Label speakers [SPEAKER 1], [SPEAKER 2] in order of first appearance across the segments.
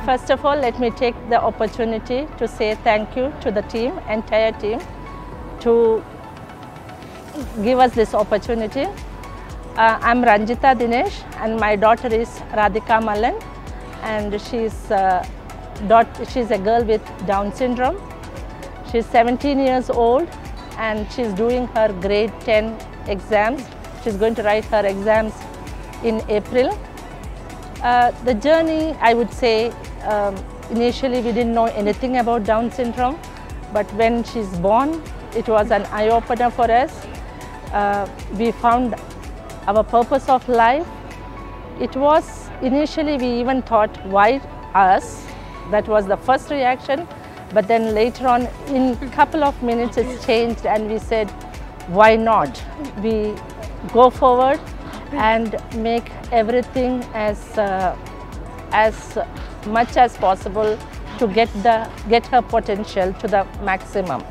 [SPEAKER 1] First of all, let me take the opportunity to say thank you to the team, entire team, to give us this opportunity. I'm Ranjita Dinesh and my daughter is Radhika Mallan, and she's a girl with Down syndrome. She's 17 years old and she's doing her grade 10 exams. She's going to write her exams in April. The journey, I would say, initially we didn't know anything about Down syndrome, but when she's born, it was an eye-opener for us. We found our purpose of life. It was, initially we even thought, why us? That was the first reaction, but then later on, in a couple of minutes it's changed and we said, why not? We go forward and make everything as much as possible to get her potential to the maximum.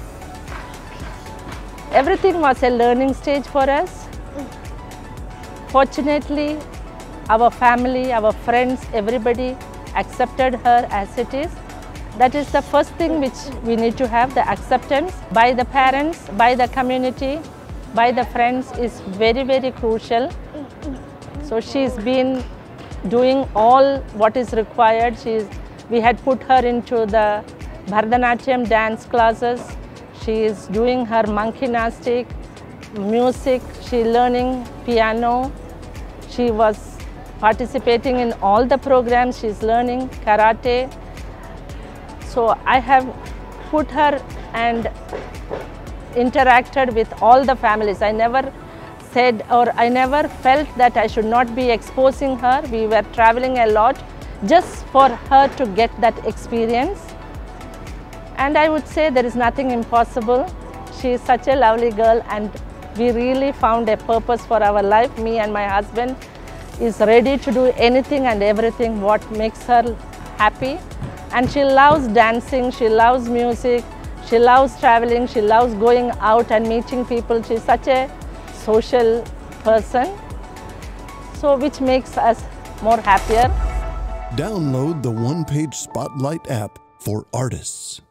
[SPEAKER 1] Everything was a learning stage for us. Fortunately, our family, our friends, everybody accepted her as it is. That is the first thing which we need to have, the acceptance by the parents, by the community, by the friends is very, very crucial. So she's been doing all what is required. We had put her into the Bharatanatyam dance classes. She is doing her monk gymnastic, music, she's learning piano. She was participating in all the programs, she's learning karate. So I have put her and interacted with all the families. I never said or I never felt that I should not be exposing her. We were traveling a lot just for her to get that experience. And I would say there is nothing impossible. She is such a lovely girl and we really found a purpose for our life. Me and my husband is ready to do anything and everything what makes her happy. And she loves dancing, she loves music, she loves traveling, she loves going out and meeting people. She's such a social person, so which makes us more happier.
[SPEAKER 2] Download the One Page Spotlight app for artists.